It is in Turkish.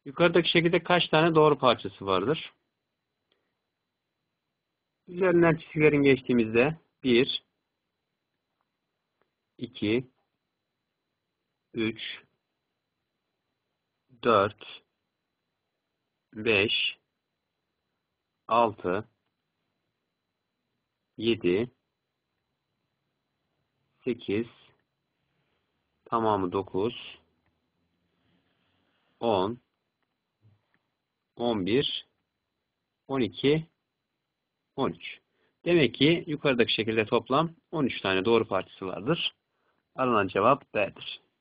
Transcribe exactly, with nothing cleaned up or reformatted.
Yukarıdaki şekilde kaç tane doğru parçası vardır? Üzerinden çizgilerin geçtiğimizde bir, iki, üç, dört, beş, altı, yedi, sekiz, tamamı dokuz, on, on bir, on iki, on üç. Demek ki yukarıdaki şekilde toplam on üç tane doğru parçası vardır. Alınan cevap B'dir.